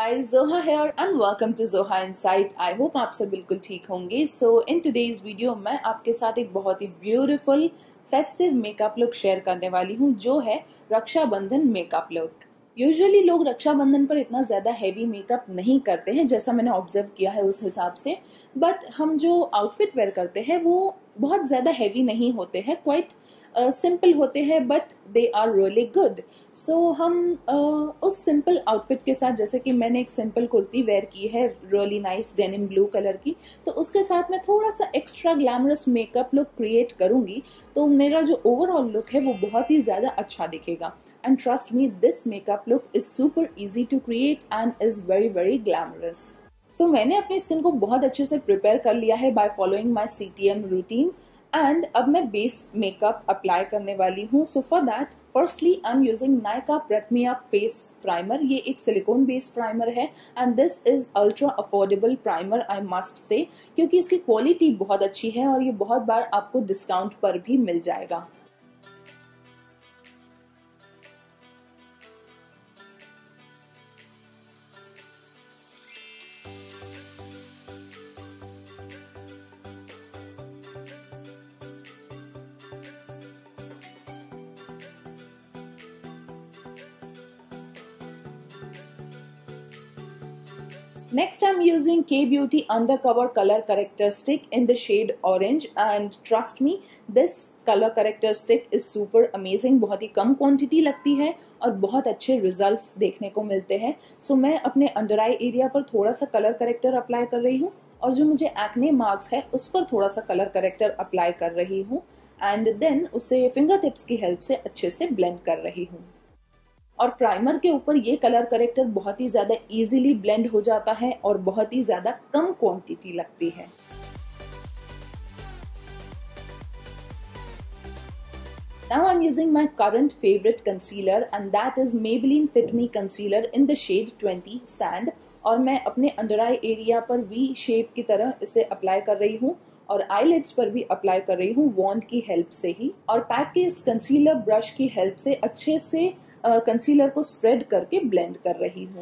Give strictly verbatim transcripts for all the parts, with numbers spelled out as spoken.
guys, Zoha here and welcome to Zoha Insight. I hope आप सब बिल्कुल ठीक होंगे. So in today's video मैं आपके साथ एक बहुत ही beautiful festive makeup look share करने वाली हूँ जो है रक्षाबंधन मेकअप लुक. यूजुअली लोग रक्षाबंधन पर इतना ज़्यादा हैवी मेकअप नहीं करते हैं जैसा मैंने ऑब्जर्व किया है उस हिसाब से, बट हम जो आउटफिट वेयर करते हैं वो बहुत ज़्यादा हैवी नहीं होते हैं, क्वाइट सिंपल होते हैं, but they are really good. So हम uh, उस सिंपल आउटफिट के साथ, जैसे कि मैंने एक सिंपल कुर्ती वेयर की है really nice denim blue colour की, तो उसके साथ मैं थोड़ा सा extra glamorous makeup look create करूँगी तो मेरा जो ओवरऑल लुक है वो बहुत ही ज़्यादा अच्छा दिखेगा. And trust me, this makeup look is super easy to create and is very very glamorous. So so, मैंने अपनी स्किन को बहुत अच्छे से प्रिपेयर कर लिया है by following my C T M routine and अब मैं बेस मेकअप अप्लाई करने वाली हूँ. So for that firstly I am using Nykaa prep me up face primer. ये एक सिलिकॉन बेस्ड प्राइमर है and this is ultra affordable primer I must say, क्योंकि इसकी क्वालिटी बहुत अच्छी है और ये बहुत बार आपको डिस्काउंट पर भी मिल जाएगा. Next, I'm using K-Beauty Undercover Color Corrector Stick in the shade Orange and trust me, this color corrector stick is super amazing. बहुत ही कम क्वांटिटी लगती है और बहुत अच्छे रिजल्ट्स देखने को मिलते हैं. सो so, मैं अपने अंडर आई एरिया पर थोड़ा सा कलर करेक्टर अप्लाई कर रही हूँ और जो मुझे एक्ने मार्क्स है उस पर थोड़ा सा कलर करेक्टर अप्लाई कर रही हूँ एंड देन उसे फिंगर टिप्स की हेल्प से अच्छे से ब्लेंड कर रही हूँ. और प्राइमर के ऊपर ये कलर करेक्टर बहुत ही ज़्यादा इजीली ब्लेंड हो जाता है और बहुत ही ज़्यादा कम क्वांटिटी लगती है. Now I'm using my current favorite concealer and that is Maybelline Fit Me Concealer in the shade twenty Sand. और मैं अपने अंडर आई एरिया पर वी शेप की तरह इसे अप्लाई कर रही हूँ और आईलिड्स पर भी अप्लाई कर रही हूँ वॉन्ड की हेल्प से ही. और पैक के इस कंसीलर ब्रश की हेल्प से अच्छे से कंसीलर uh, को स्प्रेड करके ब्लेंड कर रही हूँ.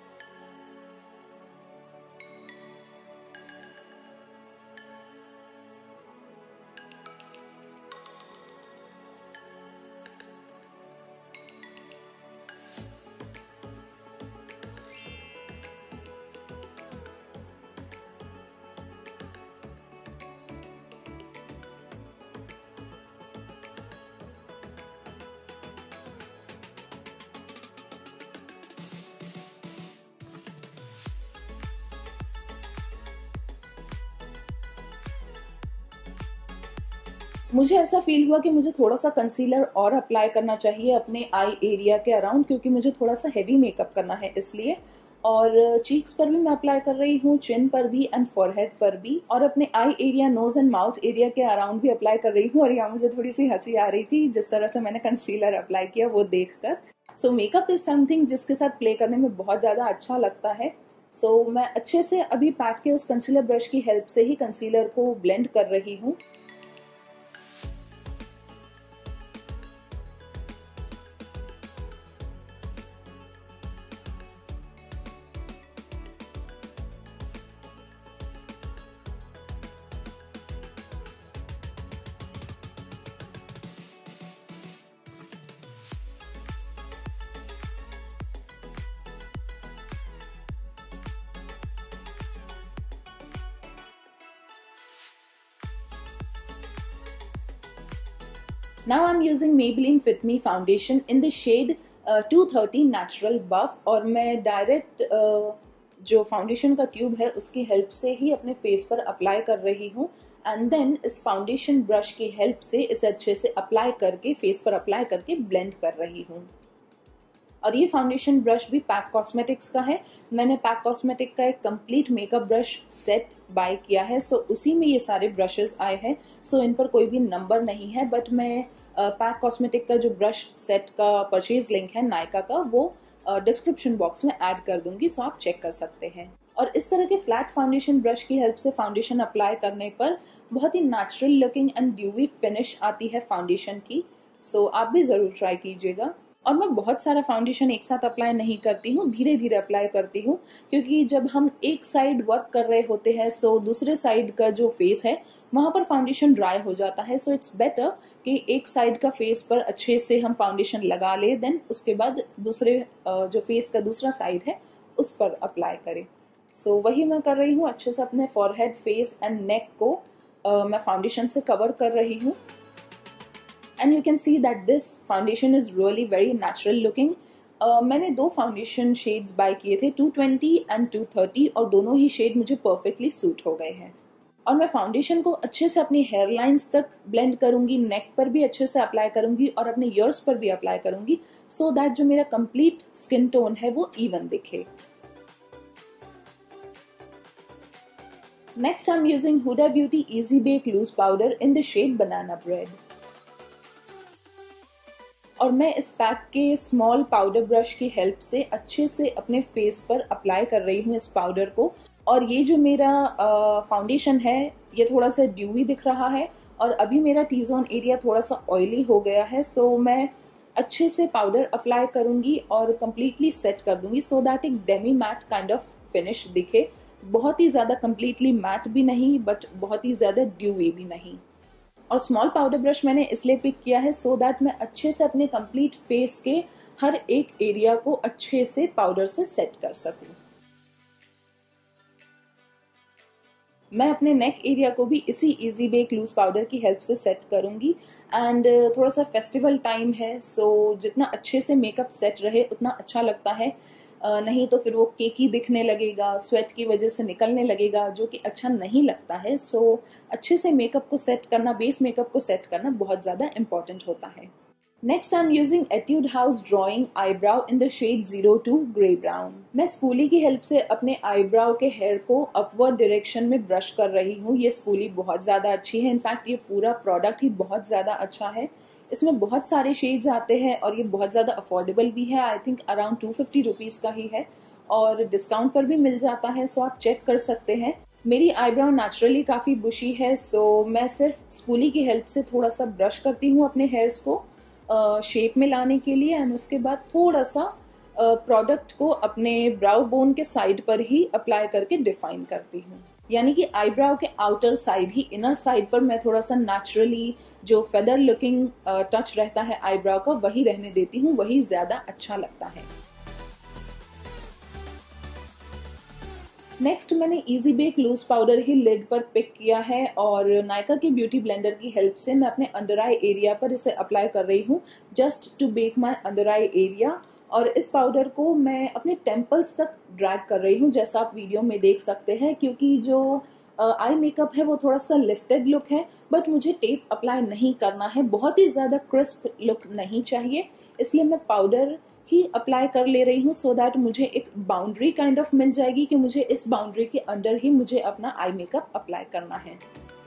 मुझे ऐसा फील हुआ कि मुझे थोड़ा सा कंसीलर और अप्लाई करना चाहिए अपने आई एरिया के अराउंड, क्योंकि मुझे थोड़ा सा हैवी मेकअप करना है इसलिए. और चीक्स पर भी मैं अप्लाई कर रही हूँ, चिन पर भी एंड फॉरहेड पर भी, और अपने eye area, nose and mouth area के अराउंड भी अप्लाई कर रही हूँ. और यहाँ मुझे थोड़ी सी हंसी आ रही थी जिस तरह से मैंने कंसीलर अप्लाई किया वो देखकर. सो मेकअप इज समथिंग जिसके साथ प्ले करने में बहुत ज़्यादा अच्छा लगता है. सो so, मैं अच्छे से अभी पैक के उस कंसीलर ब्रश की हेल्प से ही कंसीलर को ब्लेंड कर रही हूँ. Now I'm using Maybelline Fit Me Foundation in the shade uh, two thirty Natural Buff. और मैं डायरेक्ट uh, जो फाउंडेशन का ट्यूब है उसकी हेल्प से ही अपने फेस पर अप्लाई कर रही हूँ एंड देन इस फाउंडेशन ब्रश की हेल्प से इसे अच्छे से अप्लाई करके फेस पर अप्लाई करके ब्लेंड कर रही हूँ. और ये फाउंडेशन ब्रश भी पैक कॉस्मेटिक्स का है. मैंने पैक कॉस्मेटिक का एक complete makeup brush set buy किया है. सो so, उसी में ये सारे ब्रशेस आए हैं. सो so, इन पर कोई भी नंबर नहीं है, बट मैं पैक uh, कॉस्मेटिक का जो ब्रश सेट का परचेज लिंक है नायका का वो डिस्क्रिप्शन uh, बॉक्स में ऐड कर दूंगी, सो so आप चेक कर सकते हैं. और इस तरह के फ्लैट फाउंडेशन ब्रश की हेल्प से फाउंडेशन अप्लाई करने पर बहुत ही natural looking and dewy finish आती है फाउंडेशन की. सो so, आप भी ज़रूर ट्राई कीजिएगा. और मैं बहुत सारा फाउंडेशन एक साथ अप्लाई नहीं करती हूँ, धीरे धीरे अप्लाई करती हूँ, क्योंकि जब हम एक साइड वर्क कर रहे होते हैं सो दूसरे साइड का जो फेस है वहाँ पर फाउंडेशन ड्राई हो जाता है। सो इट्स बेटर कि एक साइड का फेस पर अच्छे से हम फाउंडेशन लगा ले, देन उसके बाद दूसरे जो फेस का दूसरा साइड है उस पर अप्लाई करें। सो so, वही मैं कर रही हूँ, अच्छे से अपने फॉरहेड, फेस एंड नेक को uh, मैं फाउंडेशन से कवर कर रही हूँ। And you can see that this foundation is really very natural looking. मैंने दो फाउंडेशन शेड्स बाय किए थे, two twenty and two thirty, और दोनों ही शेड मुझे परफेक्टली सूट हो गए हैं। और मैं फाउंडेशन को अच्छे से अपनी हेयर लाइंस तक ब्लेंड करूंगी, नेक पर भी अच्छे से अप्लाई करूंगी और अपने ईयर्स पर भी अप्लाई करूंगी, सो दैट जो मेरा कंप्लीट स्किन टोन है वो इवन दिखे। Next, I'm using Huda Beauty Easy Bake Loose Powder in the shade Banana Bread. और मैं इस पैक के स्मॉल पाउडर ब्रश की हेल्प से अच्छे से अपने फेस पर अप्लाई कर रही हूँ इस पाउडर को। और ये जो मेरा फाउंडेशन है ये थोड़ा सा ड्यूवी दिख रहा है और अभी मेरा टी जोन एरिया थोड़ा सा ऑयली हो गया है, सो मैं अच्छे से पाउडर अप्लाई करूँगी और कम्प्लीटली सेट कर दूंगी, सो दैट एक demi matte kind of finish दिखे। बहुत ही ज़्यादा कम्प्लीटली मैट भी नहीं, बट बहुत ही ज़्यादा ड्यूवी भी नहीं। और स्मॉल पाउडर ब्रश मैंने इसलिए पिक किया है सो दैट मैं अच्छे से अपने कंप्लीट फेस के हर एक एरिया को अच्छे से पाउडर से सेट कर सकूं। मैं अपने नेक एरिया को भी इसी इजी बेक लूज पाउडर की हेल्प से सेट करूंगी। एंड थोड़ा सा फेस्टिवल टाइम है, सो जितना अच्छे से मेकअप सेट रहे उतना अच्छा लगता है, Uh, नहीं तो फिर वो केकी दिखने लगेगा, स्वेट की वजह से निकलने लगेगा, जो कि अच्छा नहीं लगता है। सो so, अच्छे से मेकअप को सेट करना, बेस मेकअप को सेट करना बहुत ज़्यादा इम्पॉर्टेंट होता है। Next I am using Etude House drawing eyebrow in the shade zero two grey brown. मैं स्पूली की हेल्प से अपने आईब्राउ के हेयर को अपवर्ड डायरेक्शन में ब्रश कर रही हूँ। ये स्पूली बहुत ज़्यादा अच्छी है, इनफैक्ट ये पूरा प्रोडक्ट ही बहुत ज़्यादा अच्छा है। इसमें बहुत सारे शेड्स आते हैं और ये बहुत ज़्यादा अफोर्डेबल भी है, I think around two fifty rupees का ही है और डिस्काउंट पर भी मिल जाता है, सो आप चेक कर सकते हैं। मेरी आईब्राउ नेचुरली काफ़ी बुशी है, सो मैं सिर्फ स्पूली की हेल्प से थोड़ा सा ब्रश करती हूँ अपने हेयर्स को शेप uh, में लाने के लिए, एंड उसके बाद थोड़ा सा प्रोडक्ट uh, को अपने ब्राउ बोन के साइड पर ही अप्लाई करके डिफाइन करती हूँ। यानी कि आईब्राउ के आउटर साइड ही, इनर साइड पर मैं थोड़ा सा नेचुरली जो फेदर लुकिंग टच रहता है आईब्राउ का वही रहने देती हूँ, वही ज्यादा अच्छा लगता है। नेक्स्ट मैंने इजी बेक लूज पाउडर ही लिड पर पिक किया है और नायका के ब्यूटी ब्लेंडर की हेल्प से मैं अपने अंडर आई एरिया पर इसे अप्लाई कर रही हूँ, just to bake my under eye area. और इस पाउडर को मैं अपने टेम्पल्स तक ड्रैग कर रही हूँ, जैसा आप वीडियो में देख सकते हैं, क्योंकि जो आई uh, मेकअप है वो थोड़ा सा लिफ्टेड लुक है, बट मुझे टेप अप्लाई नहीं करना है, बहुत ही ज़्यादा क्रिस्प लुक नहीं चाहिए, इसलिए मैं पाउडर ही अप्लाई कर ले रही हूँ, सो दैट मुझे एक बाउंड्री काइंड ऑफ मिल जाएगी कि मुझे इस बाउंड्री के अंदर ही मुझे अपना आई मेकअप अप्लाई करना है।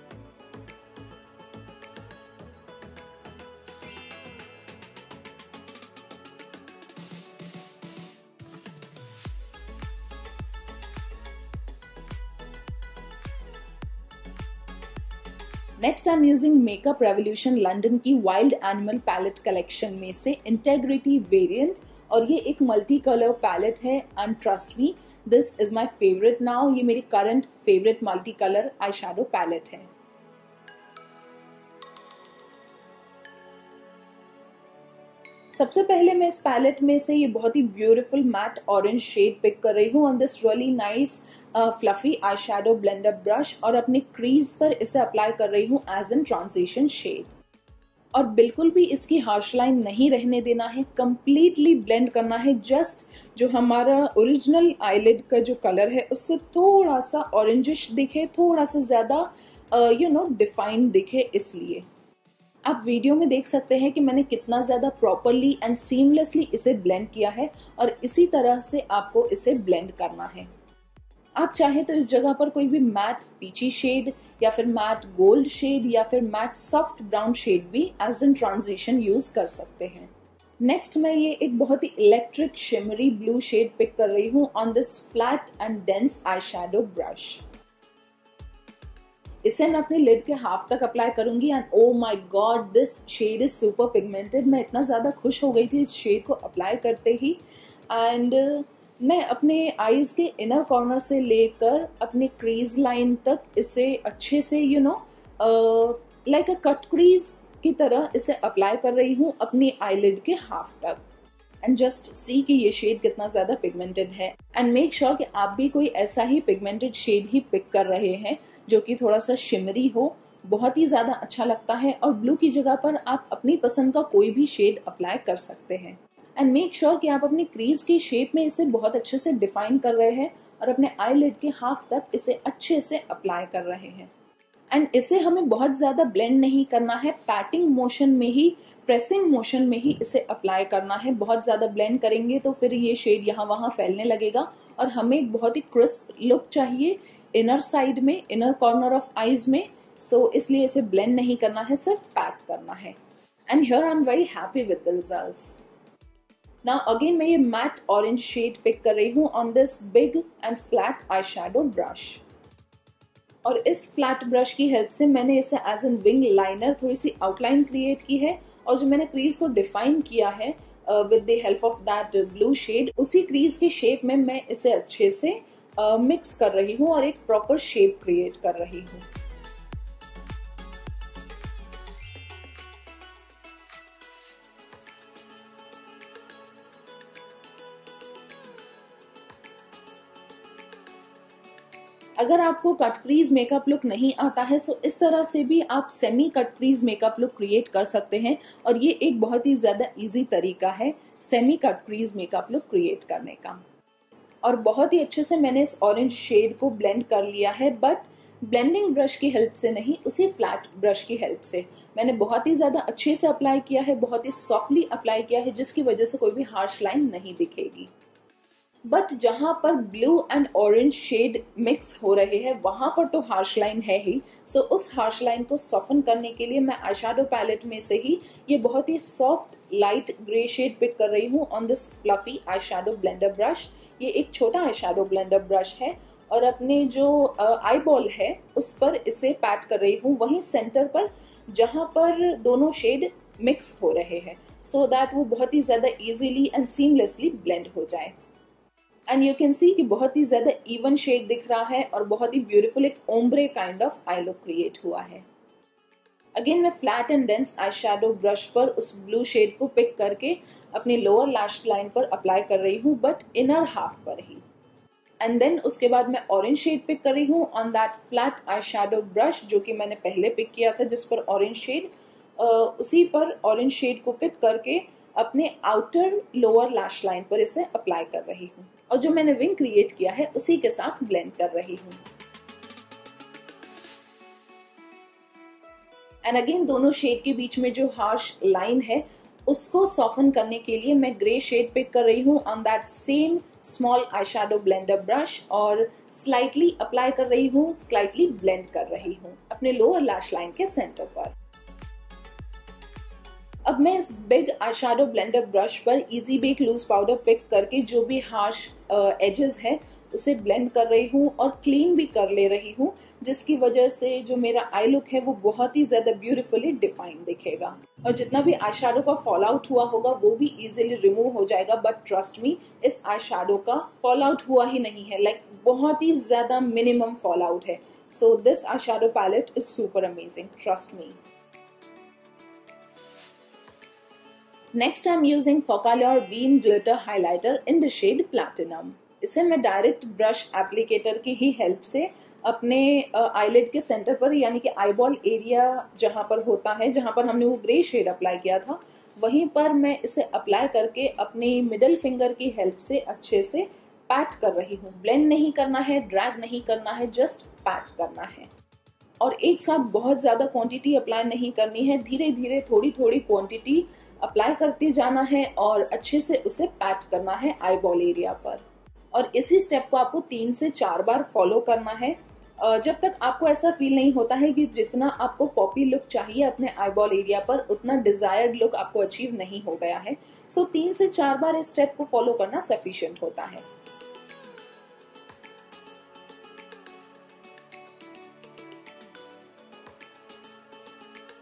Next I am using Makeup Revolution London की वाइल्ड एनिमल पैलेट कलेक्शन में से इंटेग्रिटी वेरिएंट, और ये एक मल्टी कलर पैलेट है and trust me this is my favourite now. ये मेरी current favourite multi colour eye shadow palette है। सबसे पहले मैं इस पैलेट में से ये बहुत ही beautiful matte orange shade pick कर रही हूँ on this really nice fluffy eye shadow blender brush, और अपने क्रीज पर इसे अप्लाई कर रही हूँ एज एन ट्रांजिशन शेड। और बिल्कुल भी इसकी हार्श लाइन नहीं रहने देना है, कंप्लीटली ब्लेंड करना है, जस्ट जो हमारा ओरिजिनल आईलिड का जो कलर है उससे थोड़ा सा ऑरेंजिश दिखे, थोड़ा सा ज्यादा यू नो डिफाइंड दिखे, इसलिए आप वीडियो में देख सकते हैं कि मैंने कितना ज़्यादा प्रॉपरली एंड सीमलेसली इसे ब्लेंड किया है, और इसी तरह से आपको इसे ब्लेंड करना है। आप चाहें तो इस जगह पर कोई भी मैट पीची शेड या फिर मैट गोल्ड शेड या फिर मैट सॉफ्ट ब्राउन शेड भी एज एन ट्रांजिशन यूज कर सकते हैं। नेक्स्ट मैं ये एक बहुत ही electric shimmery blue shade pick कर रही हूँ on this flat and dense eye shadow brush. इसे मैं अपने लिड के हाफ तक अप्लाई करूंगी and oh my God, this shade is super pigmented. मैं इतना ज़्यादा खुश हो गई थी इस शेड को अप्लाई करते ही। एंड uh, मैं अपने आईज के इनर कॉर्नर से लेकर अपने क्रीज लाइन तक इसे अच्छे से you know like a cut crease की तरह इसे अप्लाई कर रही हूँ अपनी आईलिड के हाफ तक। एंड जस्ट सी कि ये शेड कितना ज्यादा पिगमेंटेड है। एंड मेक श्योर कि आप भी कोई ऐसा ही पिगमेंटेड शेड ही पिक कर रहे हैं जो कि थोड़ा सा शिमरी हो, बहुत ही ज्यादा अच्छा लगता है। और ब्लू की जगह पर आप अपनी पसंद का कोई भी शेड अप्लाई कर सकते हैं। एंड मेक श्योर कि आप अपनी क्रीज की शेप में इसे बहुत अच्छे से डिफाइन कर रहे हैं और अपने आईलिड के हाफ तक इसे अच्छे से अप्लाई कर रहे हैं। एंड इसे हमें बहुत ज्यादा ब्लेंड नहीं करना है, पैटिंग मोशन में ही, प्रेसिंग मोशन में ही इसे अप्लाई करना है। बहुत ज्यादा ब्लेंड करेंगे तो फिर ये शेड यहाँ वहाँ फैलने लगेगा और हमें एक बहुत ही क्रिस्प लुक चाहिए इनर साइड में, इनर कॉर्नर ऑफ आईज में। सो so, इसलिए इसे ब्लेंड नहीं करना है, सिर्फ पैट करना है। And here I am very happy with the results. Now again मैं ये मैट ऑरेंज शेड पिक कर रही हूँ on this big and flat eye shadow brush. और इस फ्लैट ब्रश की हेल्प से मैंने इसे एज एन विंग लाइनर थोड़ी सी आउटलाइन क्रिएट की है। और जो मैंने क्रीज को डिफाइन किया है with the help of that blue shade, उसी क्रीज की शेप में मैं इसे अच्छे से मिक्स uh, कर रही हूँ और एक प्रॉपर शेप क्रिएट कर रही हूँ। अगर आपको कट क्रीज मेकअप लुक नहीं आता है तो इस तरह से भी आप semi cut crease makeup look create कर सकते हैं। और ये एक बहुत ही ज्यादा इजी तरीका है semi cut crease makeup look create करने का। और बहुत ही अच्छे से मैंने इस ऑरेंज शेड को ब्लेंड कर लिया है, बट ब्लेंडिंग ब्रश की हेल्प से नहीं, उसी फ्लैट ब्रश की हेल्प से मैंने बहुत ही ज्यादा अच्छे से अप्लाई किया है, बहुत ही सॉफ्टली अप्लाई किया है, जिसकी वजह से कोई भी हार्श लाइन नहीं दिखेगी। बट जहां पर blue and orange shade mix हो रहे हैं वहां पर तो हार्श लाइन है ही। सो so, उस हार्श लाइन को सॉफ्टन करने के लिए मैं आईशैडो पैलेट में से ही ये बहुत ही soft light grey shade pick कर रही हूँ on this fluffy eyeshadow blender brush. ये एक छोटा आईशैडो ब्लेंडर ब्रश है और अपने जो आई बॉल है उस पर इसे पैट कर रही हूँ, वहीं सेंटर पर जहां पर दोनों शेड मिक्स हो रहे हैं, सो so दैट वो बहुत ही ज्यादा इजीली एंड सीमलेसली ब्लेंड हो जाए। एंड यू कैन सी कि बहुत ही ज्यादा इवन शेड दिख रहा है और बहुत ही ब्यूटीफुल एक ombre kind of eye look create हुआ है। अगेन मैं flat and dense eye shadow brush पर उस ब्लू शेड को पिक करके अपनी लोअर लैश लाइन पर अप्लाई कर रही हूँ, बट इनर हाफ पर ही। एंड देन उसके बाद मैं ऑरेंज शेड पिक कर रही हूँ on that flat eye shadow brush जो कि मैंने पहले पिक किया था, जिस पर ऑरेंज शेड, उसी पर ऑरेंज शेड को पिक करके अपने आउटर लोअर लैश लाइन पर इसे अप्लाई कर रही हूँ और जो मैंने विंग क्रिएट किया है उसी के साथ ब्लेंड कर रही हूँ। एंड अगेन दोनों शेड के बीच में जो हार्श लाइन है उसको सॉफ्टन करने के लिए मैं ग्रे शेड पिक कर रही हूँ on that same small eyeshadow blender brush और स्लाइटली अप्लाई कर रही हूँ, स्लाइटली ब्लेंड कर रही हूँ अपने लोअर लैश लाइन के सेंटर पर। अब मैं इस बिग आईशैडो ब्लेंडर ब्रश पर easy bake loose powder pick करके जो भी हार्श एजेस है उसे ब्लेंड कर रही हूँ और क्लीन भी कर ले रही हूँ, जिसकी वजह से जो मेरा आई लुक है वो बहुत ही ज्यादा ब्यूटीफुली डिफाइंड दिखेगा और जितना भी आई शैडो का फॉल आउट हुआ होगा वो भी इजीली रिमूव हो जाएगा। बट ट्रस्ट मी, इस आई शैडो का फॉल आउट हुआ ही नहीं है, लाइक like, बहुत ही ज्यादा मिनिमम फॉल आउट है। So this eye shadow palette is super amazing, trust me. Next I'm using Focallure Beam Glitter Highlighter in the shade Platinum. इसे मैं डायरेक्ट ब्रश एप्लीकेटर की ही हेल्प से अपने आईलिड के सेंटर पर, यानी कि आईबॉल एरिया जहां पर होता है, जहां पर हमने वो ग्रे शेड अप्लाई किया था, वहीं पर मैं इसे अप्लाई करके अपनी मिडल फिंगर की हेल्प से अच्छे से पैट कर रही हूँ। ब्लेंड नहीं करना है, ड्रैग नहीं करना है, जस्ट पैट करना है। और एक साथ बहुत ज्यादा क्वांटिटी अप्लाई नहीं करनी है, धीरे धीरे थोड़ी थोड़ी क्वांटिटी अप्लाई करते जाना है और अच्छे से उसे पैट करना है आईबॉल एरिया पर। और इसी स्टेप को आपको तीन से चार बार फॉलो करना है जब तक आपको ऐसा फील नहीं होता है कि जितना आपको पॉपी लुक चाहिए अपने आईबॉल एरिया पर उतना डिजायर्ड लुक आपको अचीव नहीं हो गया है। सो तीन से चार बार इस स्टेप को फॉलो करना सफिशिएंट होता है।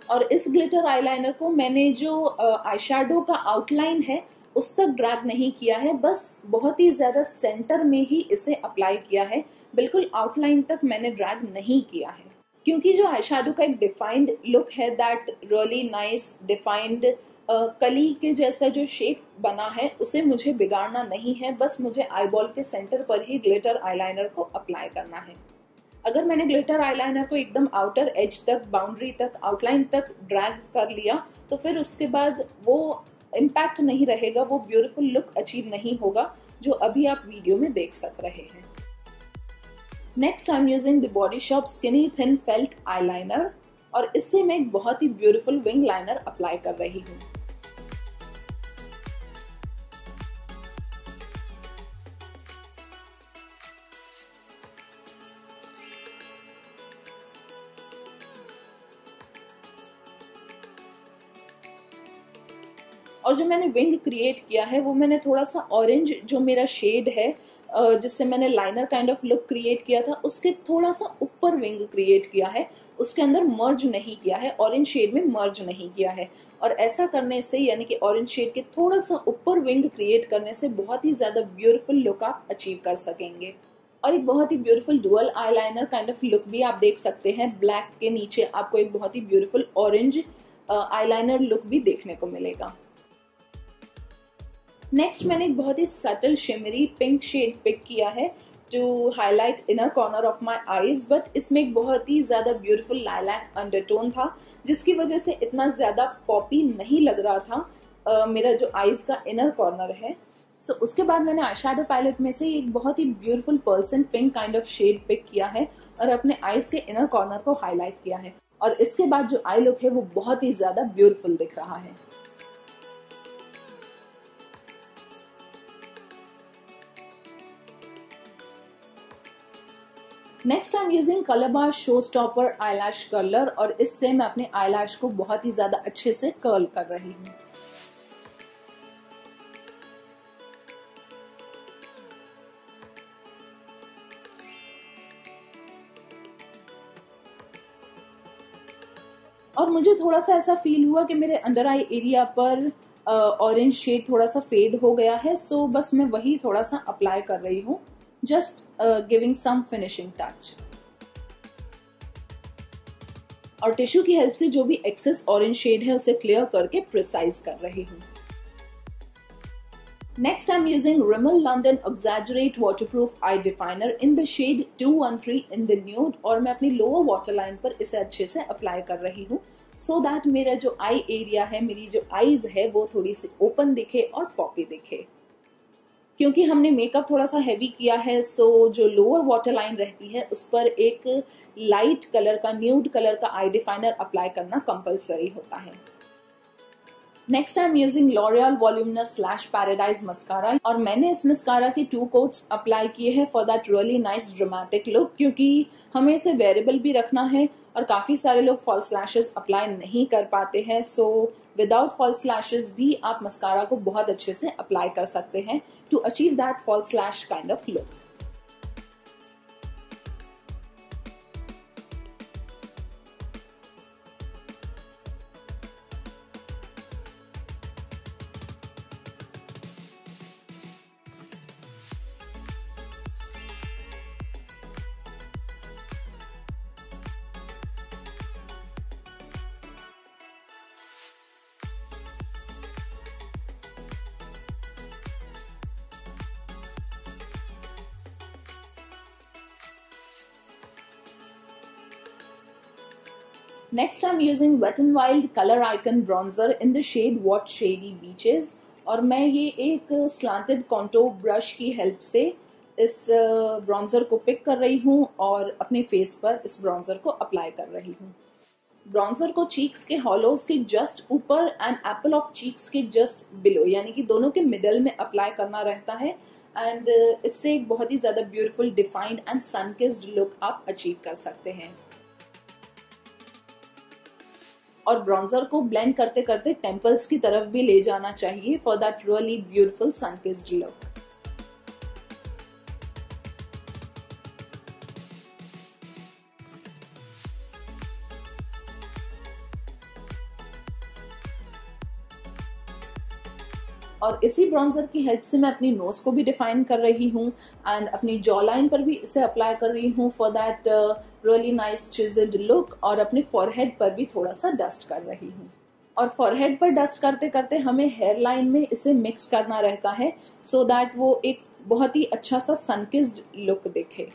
और इस ग्लिटर आईलाइनर को मैंने जो आई शैडो का आउटलाइन है उस तक ड्रैग नहीं किया है, बस बहुत ही ज्यादा सेंटर में ही इसे अप्लाई किया है, बिल्कुल आउटलाइन तक मैंने ड्रैग नहीं किया है। क्योंकि जो आई शैडो का एक डिफाइंड लुक है, दैट रियली नाइस डिफाइंड कली के जैसा जो शेप बना है उसे मुझे बिगाड़ना नहीं है, बस मुझे आईबॉल के सेंटर पर ही ग्लिटर आईलाइनर को अप्लाई करना है। अगर मैंने ग्लिटर आईलाइनर को एकदम आउटर एज तक, बाउंड्री तक, आउटलाइन तक ड्रैग कर लिया तो फिर उसके बाद वो इम्पैक्ट नहीं रहेगा, वो ब्यूटीफुल लुक अचीव नहीं होगा जो अभी आप वीडियो में देख सक रहे हैं। Next I am using the Body Shop skinny thin felt eyeliner और इससे मैं एक बहुत ही ब्यूटीफुल विंग लाइनर अप्लाई कर रही हूँ। और जो मैंने विंग क्रिएट किया है वो मैंने थोड़ा सा ऑरेंज जो मेरा शेड है जिससे मैंने liner kind of look create किया था उसके थोड़ा सा ऊपर विंग क्रिएट किया है, उसके अंदर मर्ज नहीं किया है, ऑरेंज शेड में मर्ज नहीं किया है। और ऐसा करने से यानी कि ऑरेंज शेड के थोड़ा सा ऊपर विंग क्रिएट करने से बहुत ही ज्यादा ब्यूटीफुल लुक आप अचीव कर सकेंगे। और एक बहुत ही beautiful dual eyeliner kind of look भी आप देख सकते हैं। ब्लैक के नीचे आपको एक बहुत ही ब्यूटीफुल ऑरेंज आईलाइनर लुक भी देखने को मिलेगा। नेक्स्ट मैंने एक बहुत ही subtle shimmery pink shade pick किया है to highlight inner corner of my eyes, but इसमें एक बहुत ही ज्यादा ब्यूटीफुल लाइलैक अंडरटोन था जिसकी वजह से इतना ज्यादा पॉपी नहीं लग रहा था uh, मेरा जो आईज का इनर कॉर्नर है। सो so, उसके बाद मैंने आई शैडो पैलेट में से एक बहुत ही beautiful person pink kind of shade pick किया है और अपने आईज के इनर कॉर्नर को हाईलाइट किया है और इसके बाद जो आई लुक है वो बहुत ही ज्यादा ब्यूटीफुल दिख रहा है। Next I am using Colorbar show stopper eyelash curler और इससे मैं अपने आईलैश को बहुत ही ज्यादा अच्छे से कर्ल कर रही हूँ। और मुझे थोड़ा सा ऐसा फील हुआ कि मेरे अंडर आई एरिया पर ऑरेंज uh, शेड थोड़ा सा फेड हो गया है, सो so, बस मैं वही थोड़ा सा अप्लाई कर रही हूँ, just giving some finishing touch. और टिश्यू की हेल्प से जो भी एक्सेस ऑरेंज शेड है उसे क्लियर करके प्रिसाइज कर रही हूँ। Next I am using Rimmel London Exaggerate Waterproof Eye Definer in the shade two one three in the nude और मैं अपनी लोअर वाटर लाइन पर इसे अच्छे से अप्लाई कर रही हूँ सो दैट मेरा जो आई एरिया है, मेरी जो आईज है वो थोड़ी सी ओपन दिखे और पॉपी दिखे। क्योंकि हमने मेकअप थोड़ा सा हैवी किया है सो जो लोअर वाटर लाइन रहती है उस पर एक लाइट कलर का, न्यूड कलर का आई डिफाइनर अप्लाई करना कंपलसरी होता है। Next I am using L'Oreal voluminous slash paradise mascara और मैंने इस मस्कारा के टू कोट्स अप्लाई किए हैं for that really nice dramatic look, क्योंकि हमें इसे वेरिएबल भी रखना है और काफी सारे लोग फॉल्स लैशेस अप्लाई नहीं कर पाते हैं। सो विदाउट फॉल्स लैशेस भी आप मस्कारा को बहुत अच्छे से अप्लाई कर सकते हैं to achieve that false lash kind of look. Next I'm using Wet n Wild Color Icon Bronzer in the shade What Shady Beaches और मैं ये एक slanted contour brush की हेल्प से इस ब्रॉन्जर को पिक कर रही हूँ और अपने फेस पर इस ब्रॉन्जर को अप्लाई कर रही हूँ। ब्रॉन्जर को चीक्स के हॉलोज के जस्ट ऊपर एंड एप्पल ऑफ चीक्स के जस्ट बिलो यानी कि दोनों के मिडल में अप्लाई करना रहता है एंड इससे एक बहुत ही ज्यादा beautiful defined and sunkissed look आप अचीव कर सकते हैं। और ब्रॉन्जर को ब्लेंड करते करते टेम्पल्स की तरफ भी ले जाना चाहिए for that really beautiful sunkissed look. और इसी ब्रॉन्जर की हेल्प से मैं अपनी नोज को भी डिफाइन कर रही हूँ एंड अपनी जॉ लाइन पर भी इसे अप्लाई कर रही हूँ for that really nice chiselled look, और अपने फॉरहेड पर भी थोड़ा सा डस्ट कर रही हूँ। और फॉरहेड पर डस्ट करते करते हमें हेयर लाइन में इसे मिक्स करना रहता है सो so दैट वो एक बहुत ही अच्छा सा सनकिस्ड लुक दिखे।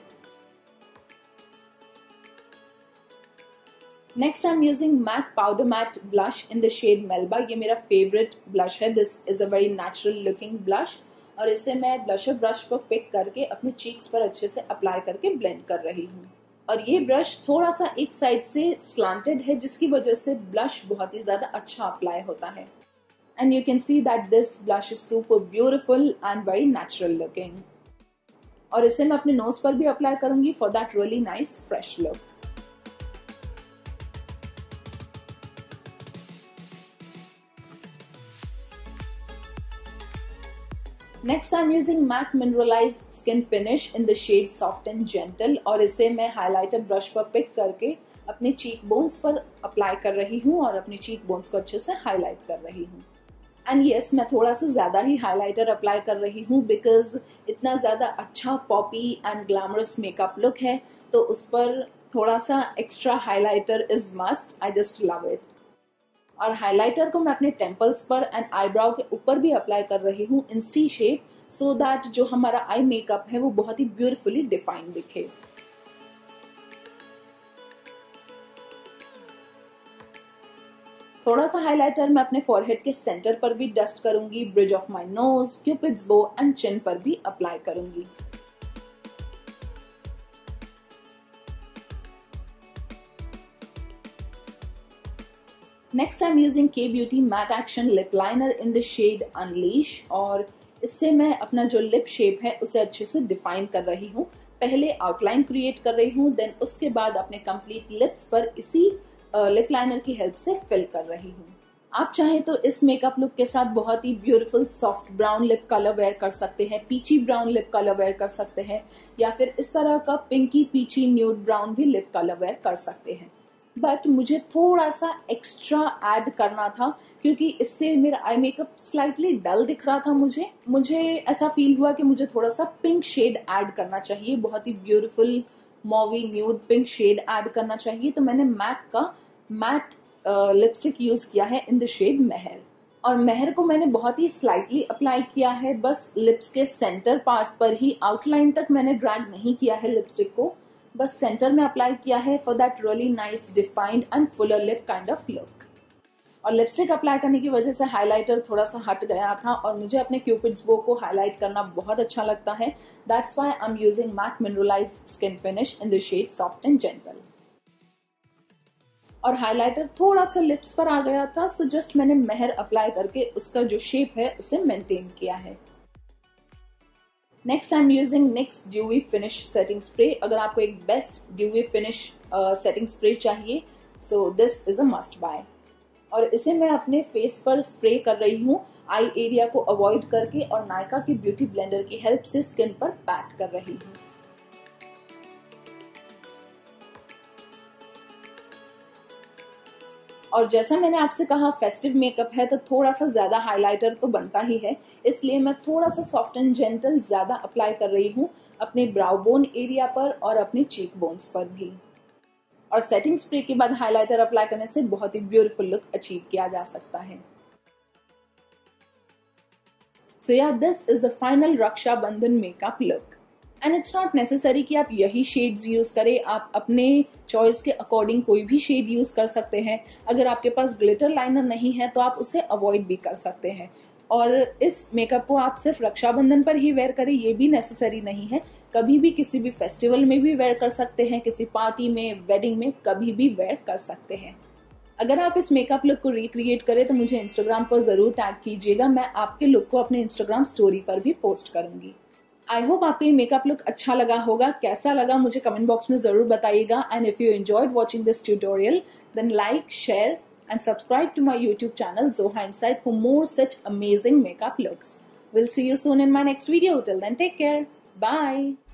Next I am using MAC powder matte blush in the shade Melba. ये मेरा फेवरेट ब्लश है। This is a very natural looking blush, और इसे मैं ब्लशर ब्रश पर पिक करके अपने चीक्स पर अच्छे से अप्लाई करके ब्लेंड कर रही हूँ। और ये ब्रश थोड़ा सा एक साइड से स्लांटेड है, जिसकी वजह से ब्लश बहुत ही ज्यादा अच्छा अप्लाई होता है। And you can see that this blush is super beautiful and very natural looking. और इसे मैं अपने नोज पर भी अप्लाई करूंगी for that really nice fresh look. Next I am using MAC mineralize skin finish in the shade soft and gentle, और इसे मैं हाइलाइटर ब्रश पर पिक करके अपने चीक बोन्स पर अप्लाई कर रही हूँ और अपने चीक बोन्स को अच्छे से हाईलाइट कर रही हूँ। एंड यस yes, मैं थोड़ा सा ज्यादा ही हाइलाइटर अप्लाई कर रही हूँ बिकॉज इतना ज्यादा अच्छा poppy and glamorous makeup look है, तो उस पर थोड़ा सा extra highlighter is must. I just love it. और हाइलाइटर को मैं अपने टेम्पल्स पर एंड आईब्राउ के ऊपर भी अप्लाई कर रही हूँ इन सी शेप, सो दैट जो हमारा आई मेकअप है वो बहुत ही ब्यूटीफुली डिफाइन दिखे। थोड़ा सा हाइलाइटर मैं अपने फॉरहेड के सेंटर पर भी डस्ट करूंगी, bridge of my nose, cupid's bow and chin पर भी अप्लाई करूंगी। Next I am using Kay Beauty matte action lip liner in the shade unleash, और इससे मैं अपना जो लिप शेप है उसे अच्छे से डिफाइन कर रही हूँ। पहले आउटलाइन क्रिएट कर रही हूँ, देन उसके बाद अपने कंप्लीट लिप्स पर इसी लिप लाइनर की हेल्प से फिल कर रही हूँ। आप चाहें तो इस मेकअप लुक के साथ बहुत ही beautiful soft brown lip colour wear कर सकते हैं, peachy brown lip colour wear कर सकते हैं, या फिर इस तरह का पिंकी पीची न्यूड ब्राउन भी लिप कलर वेयर कर सकते हैं। बट मुझे थोड़ा सा एक्स्ट्रा ऐड करना था क्योंकि इससे मेरा आई मेकअप स्लाइटली डल दिख रहा था। मुझे मुझे ऐसा फील हुआ कि मुझे थोड़ा सा पिंक शेड ऐड करना चाहिए, बहुत ही beautiful mauvy nude pink shade add करना चाहिए। तो मैंने मैक का मैट लिपस्टिक यूज किया है इन द शेड मेहर, और मेहर को मैंने बहुत ही स्लाइटली अप्लाई किया है, बस लिप्स के सेंटर पार्ट पर ही, आउटलाइन तक मैंने ड्रैग नहीं किया है लिपस्टिक को, बस सेंटर में अप्लाई किया है for that really nice defined and fuller lip kind of look. और लिपस्टिक अप्लाई करने की वजह से हाइलाइटर थोड़ा सा हट गया था, और मुझे अपने क्यूपिड्स बो को हाईलाइट करना बहुत अच्छा लगता है। That's why I am using MAC mineralize skin finish in the shade soft and gentle. और हाइलाइटर थोड़ा सा लिप्स पर आ गया था, सो जस्ट मैंने मेहर अप्लाई करके उसका जो शेप है उसे मेंटेन किया है। Next I am using NYX dewy finish setting spray. अगर आपको एक best dewy finish setting spray चाहिए, so this is a must buy. और इसे मैं अपने फेस पर स्प्रे कर रही हूँ, आई एरिया को अवॉइड करके, और नायका की ब्यूटी ब्लेंडर की हेल्प से स्किन पर पैट कर रही हूँ। और जैसा मैंने आपसे कहा फेस्टिव मेकअप है तो थोड़ा सा ज्यादा हाइलाइटर तो बनता ही है, इसलिए मैं थोड़ा सा सॉफ्ट एंड जेंटल ज्यादा अप्लाई कर रही हूँ अपने ब्राउ बोन एरिया पर और अपने चीक बोन्स पर भी। और सेटिंग स्प्रे के बाद हाइलाइटर अप्लाई करने से बहुत ही ब्यूटीफुल लुक अचीव किया जा सकता है। So yeah this is the final Rakshabandhan makeup look, and it's not necessary कि आप यही शेड्स यूज करें, आप अपने चॉइस के अकॉर्डिंग कोई भी शेड यूज कर सकते हैं। अगर आपके पास ग्लिटर लाइनर नहीं है तो आप उसे अवॉइड भी कर सकते हैं। और इस मेकअप को आप सिर्फ रक्षाबंधन पर ही वेयर करें ये भी नेसेसरी नहीं है, कभी भी किसी भी फेस्टिवल में भी वेयर कर सकते हैं, किसी पार्टी में, वेडिंग में, कभी भी वेयर कर सकते हैं। अगर आप इस मेकअप लुक को रिक्रिएट करें तो मुझे इंस्टाग्राम पर जरूर टैग कीजिएगा, मैं आपके लुक को अपने इंस्टाग्राम स्टोरी पर भी पोस्ट करूंगी। आई होप आपको ये मेकअप लुक अच्छा लगा होगा। कैसा लगा मुझे कमेंट बॉक्स में जरूर बताइएगा, and if you enjoyed watching this tutorial then like, share and subscribe to my YouTube channel Zoha Insight for more such amazing makeup looks. We'll see you soon in my next video. Till then, take care. Bye.